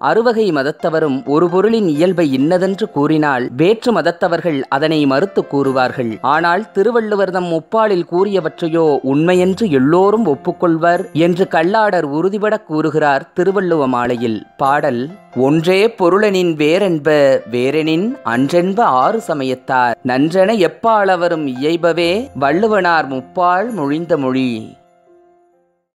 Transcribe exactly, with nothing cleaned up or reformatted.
அறுவகை மதத்தவரும் ஒரு பொருளின் இயல்பை இன்னதென்று கூறினால் வேற்று மதத்தவர்கள் அதனை மறுத்து கூறுவார்கள். ஆனால் திருவள்ளுவர் தம் முப்பாலில் கூறியவற்றையோ உண்மையென்று எல்லோரும் ஒப்புக்கொள்வர் என்று கல்லாடர் உறுதிபட கூறுகிறார் திருவள்ளுவ மாலையில். பாடல்: ஒன்றே பொருளெனின் வேறென்ப, வேறெனின் அன்றென்ப ஆறு சமயத்தார், நன்றென எப்பாளவரும் இயைபவே வள்ளுவனார் முப்பால் மொழிந்த மொழி.